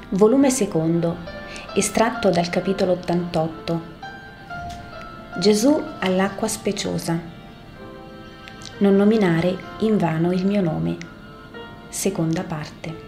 Volume secondo, estratto dal capitolo 88. Gesù all'acqua speciosa. Non nominare invano il mio nome. Seconda parte.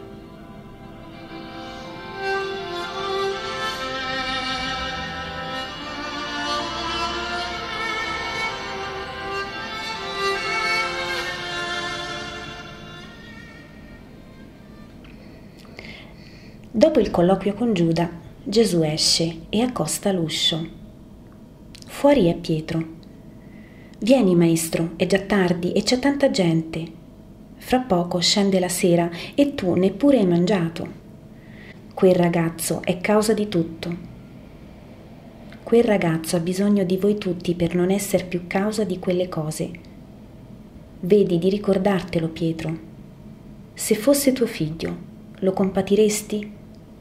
Dopo il colloquio con Giuda, Gesù esce e accosta l'uscio. Fuori è Pietro. «Vieni, maestro, è già tardi e c'è tanta gente. Fra poco scende la sera e tu neppure hai mangiato. Quel ragazzo è causa di tutto. Quel ragazzo ha bisogno di voi tutti per non essere più causa di quelle cose. Vedi di ricordartelo, Pietro. Se fosse tuo figlio, lo compatiresti?»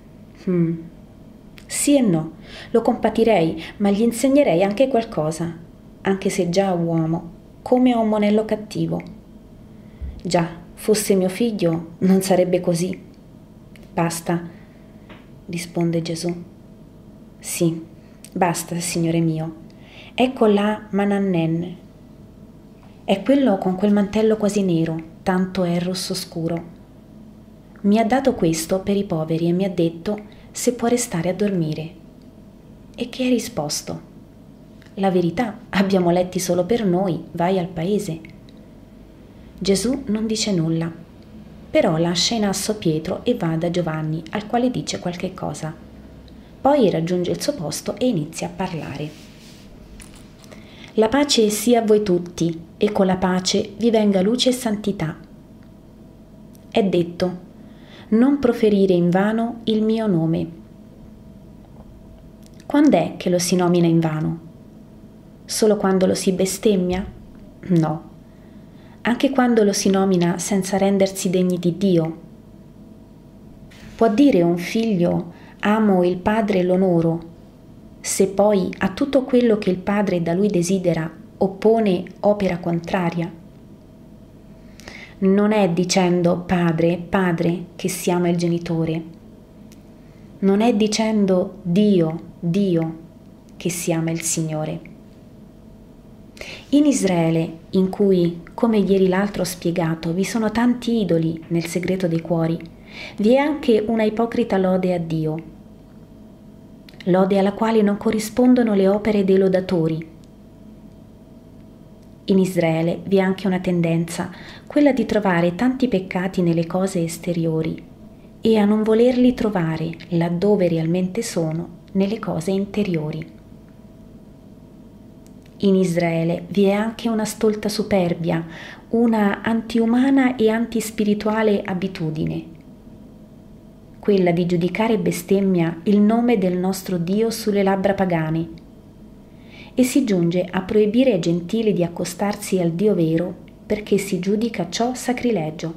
Sì e no, lo compatirei, ma gli insegnerei anche qualcosa, anche se già uomo, come a un monello cattivo. Già, fosse mio figlio, non sarebbe così. Basta, risponde Gesù. Sì, basta, Signore mio. Ecco là Manannen. È quello con quel mantello quasi nero, tanto è rosso scuro. Mi ha dato questo per i poveri e mi ha detto se può restare a dormire. E che hai risposto? La verità, abbiamo letti solo per noi, vai al paese. Gesù non dice nulla, però lascia in asso Pietro e va da Giovanni, al quale dice qualche cosa. Poi raggiunge il suo posto e inizia a parlare. La pace sia a voi tutti, e con la pace vi venga luce e santità. È detto: non proferire invano il mio nome. Quando è che lo si nomina invano? Solo quando lo si bestemmia? No. Anche quando lo si nomina senza rendersi degni di Dio. Può dire un figlio: amo il padre e l'onoro, se poi a tutto quello che il padre da lui desidera oppone opera contraria? Non è dicendo padre, padre che si ama il genitore. Non è dicendo Dio, Dio che si ama il Signore. In Israele, in cui, come ieri l'altro ho spiegato, vi sono tanti idoli nel segreto dei cuori, vi è anche una ipocrita lode a Dio, lode alla quale non corrispondono le opere dei lodatori. In Israele vi è anche una tendenza, quella di trovare tanti peccati nelle cose esteriori e a non volerli trovare laddove realmente sono, nelle cose interiori. In Israele vi è anche una stolta superbia, una antiumana e antispirituale abitudine, quella di giudicare bestemmia il nome del nostro Dio sulle labbra pagane, e si giunge a proibire ai gentili di accostarsi al Dio vero perché si giudica ciò sacrilegio.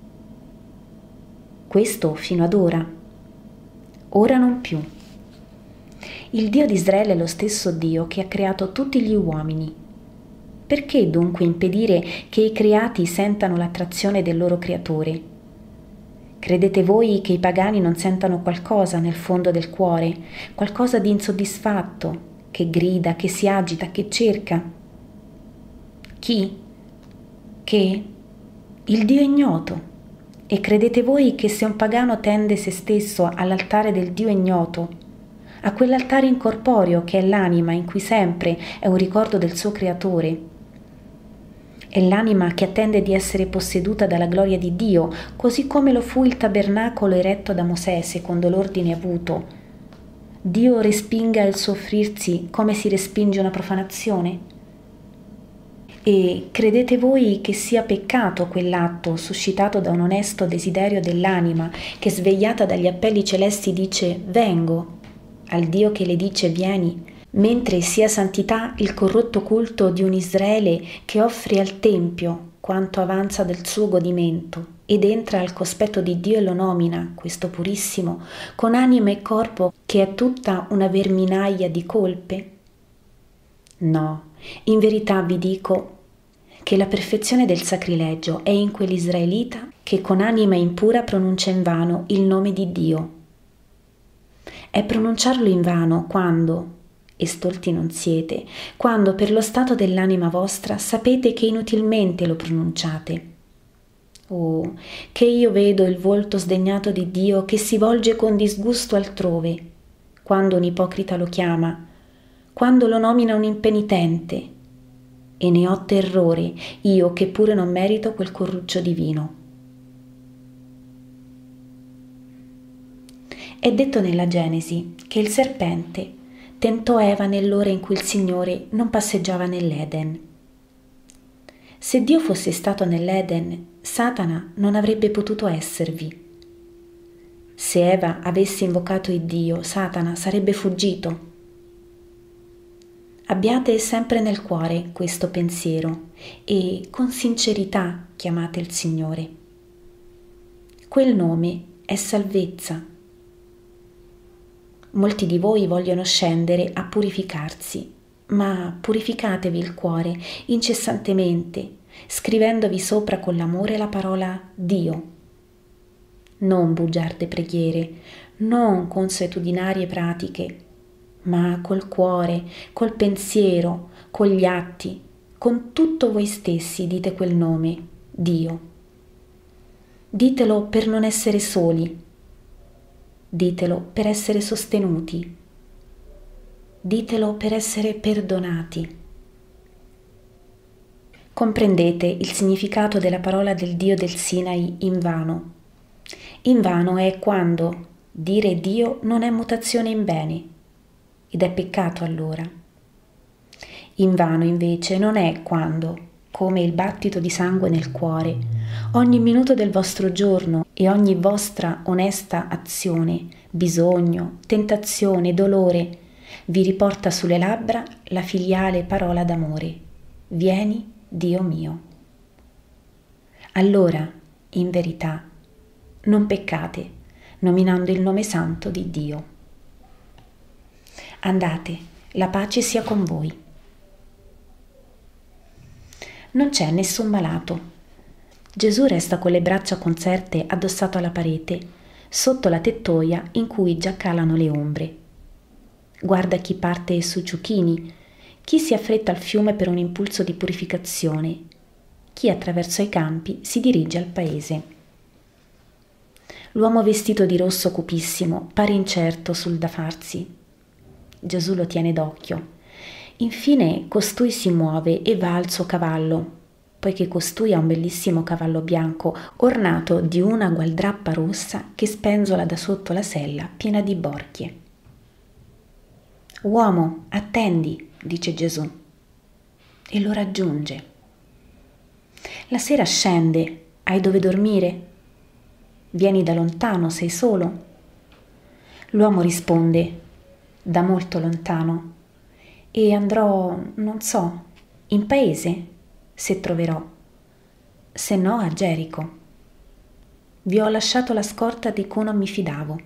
Questo fino ad ora. Ora non più. Il Dio di Israele è lo stesso Dio che ha creato tutti gli uomini. Perché dunque impedire che i creati sentano l'attrazione del loro creatore? Credete voi che i pagani non sentano qualcosa nel fondo del cuore, qualcosa di insoddisfatto, che grida, che si agita, che cerca? Chi? Che? Il Dio ignoto. E credete voi che se un pagano tende se stesso all'altare del Dio ignoto, a quell'altare incorporeo che è l'anima in cui sempre è un ricordo del suo creatore, è l'anima che attende di essere posseduta dalla gloria di Dio, così come lo fu il tabernacolo eretto da Mosè secondo l'ordine avuto, Dio respinga il suo offrirsi come si respinge una profanazione? E credete voi che sia peccato quell'atto suscitato da un onesto desiderio dell'anima che, svegliata dagli appelli celesti, dice «Vengo», al Dio che le dice «Vieni», mentre sia santità il corrotto culto di un Israele che offre al Tempio quanto avanza del suo godimento ed entra al cospetto di Dio e lo nomina, questo purissimo, con anima e corpo che è tutta una verminaia di colpe? No, in verità vi dico che la perfezione del sacrilegio è in quell'israelita che con anima impura pronuncia invano il nome di Dio, È pronunciarlo invano quando, e stolti non siete, quando per lo stato dell'anima vostra sapete che inutilmente lo pronunciate. Oh, che io vedo il volto sdegnato di Dio che si volge con disgusto altrove, quando un ipocrita lo chiama, quando lo nomina un impenitente, e ne ho terrore, io che pure non merito quel corruccio divino. È detto nella Genesi che il serpente tentò Eva nell'ora in cui il Signore non passeggiava nell'Eden. Se Dio fosse stato nell'Eden, Satana non avrebbe potuto esservi. Se Eva avesse invocato il Dio, Satana sarebbe fuggito. Abbiate sempre nel cuore questo pensiero e con sincerità chiamate il Signore. Quel nome è salvezza. Molti di voi vogliono scendere a purificarsi, ma purificatevi il cuore incessantemente, scrivendovi sopra con l'amore la parola Dio. Non bugiarde preghiere, non consuetudinarie pratiche, ma col cuore, col pensiero, con gli atti, con tutto voi stessi dite quel nome, Dio. Ditelo per non essere soli. Ditelo per essere sostenuti. Ditelo per essere perdonati. Comprendete il significato della parola del Dio del Sinai invano. Invano è quando dire Dio non è mutazione in bene, ed è peccato allora. Invano invece non è quando, come il battito di sangue nel cuore, ogni minuto del vostro giorno e ogni vostra onesta azione, bisogno, tentazione, dolore, vi riporta sulle labbra la filiale parola d'amore: vieni, Dio mio. Allora, in verità, non peccate, nominando il nome santo di Dio. Andate, la pace sia con voi. Non c'è nessun malato. Gesù resta con le braccia conserte addossato alla parete, sotto la tettoia in cui già calano le ombre. Guarda chi parte su ciuchini, chi si affretta al fiume per un impulso di purificazione, chi attraverso i campi si dirige al paese. L'uomo vestito di rosso cupissimo pare incerto sul da farsi. Gesù lo tiene d'occhio. Infine costui si muove e va al suo cavallo, poiché costui ha un bellissimo cavallo bianco ornato di una gualdrappa rossa che spenzola da sotto la sella piena di borchie. «Uomo, attendi», dice Gesù, e lo raggiunge. La sera scende, hai dove dormire? Vieni da lontano, sei solo? L'uomo risponde: da molto lontano, e andrò, non so, in paese, se troverò, se no a Gerico. Vi ho lasciato la scorta di cui non mi fidavo.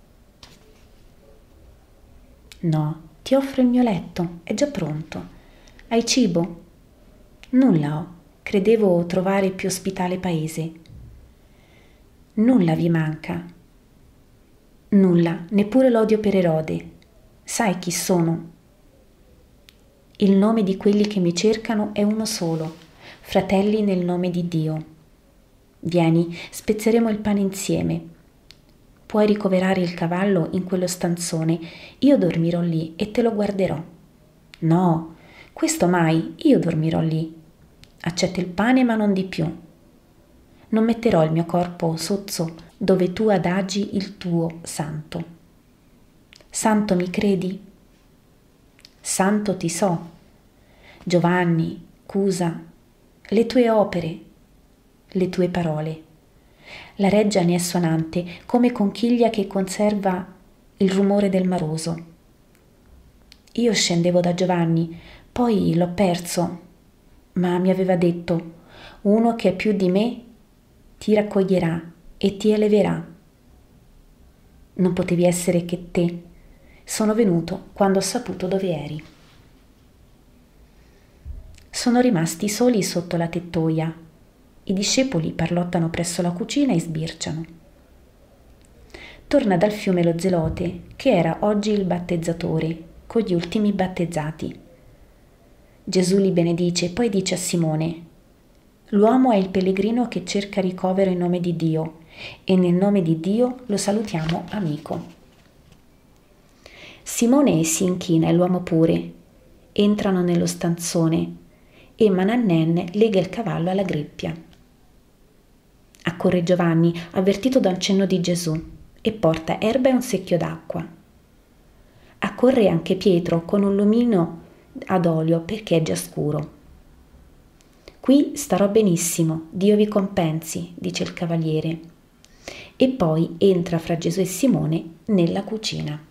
No, ti offro il mio letto, è già pronto. Hai cibo? Nulla ho, credevo trovare più ospitale paese. Nulla vi manca. Nulla, neppure l'odio per Erode. Sai chi sono? Il nome di quelli che mi cercano è uno solo, fratelli nel nome di Dio. Vieni, spezzeremo il pane insieme. Puoi ricoverare il cavallo in quello stanzone, io dormirò lì e te lo guarderò. No, questo mai, io dormirò lì. Accetta il pane ma non di più. Non metterò il mio corpo sozzo dove tu adagi il tuo santo. Santo mi credi? Santo ti so. Giovanni, Cusa, le tue opere, le tue parole. La reggia ne è suonante come conchiglia che conserva il rumore del maroso. Io scendevo da Giovanni, poi l'ho perso, ma mi aveva detto: uno che è più di me ti raccoglierà e ti eleverà. Non potevi essere che te. Sono venuto quando ho saputo dove eri. Sono rimasti soli sotto la tettoia. I discepoli parlottano presso la cucina e sbirciano. torna dal fiume lo zelote, che era oggi il battezzatore, con gli ultimi battezzati. Gesù li benedice e poi dice a Simone: l'uomo è il pellegrino che cerca ricovero in nome di Dio, e nel nome di Dio lo salutiamo amico. Simone si inchina e l'uomo pure. Entrano nello stanzone e Manannen lega il cavallo alla greppia. Accorre Giovanni, avvertito da un cenno di Gesù, e porta erba e un secchio d'acqua. Accorre anche Pietro con un lumino ad olio perché è già scuro. Qui starò benissimo, Dio vi compensi, dice il cavaliere. E poi entra fra Gesù e Simone nella cucina.